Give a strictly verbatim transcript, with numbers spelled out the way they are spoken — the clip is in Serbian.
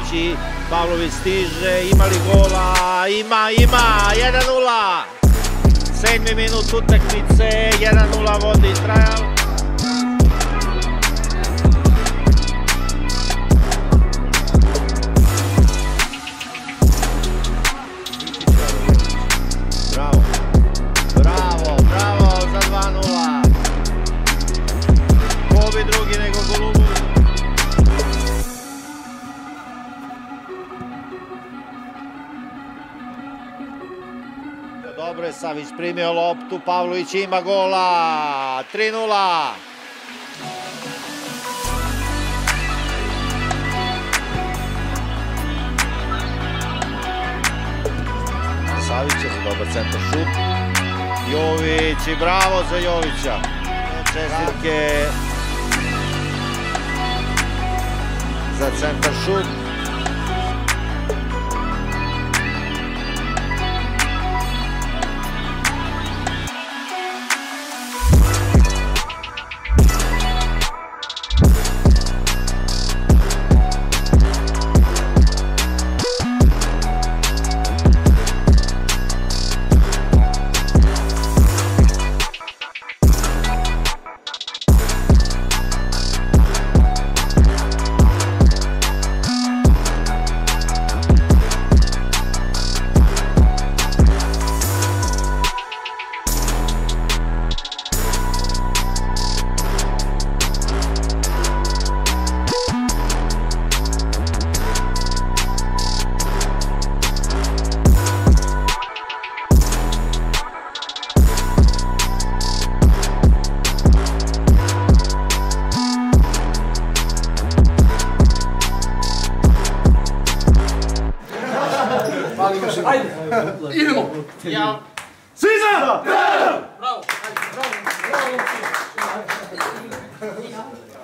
Pavlović, Pavlović stiže, ima li gola? Ima, ima, jedan nula. Sedmi minut utakmice, jedan nula vodi Trajal. Bravo, bravo, bravo za dva nula. Ko bi drugi nego Golubović? Dobro je Savić primio loptu, Pavlović ima gola, tri nula. Savić je za dobar centar šut. Jović i bravo za Jovića. Čestitke za centar šut. Ajde, idemo! Ja... Siza! Bravo! Bravo!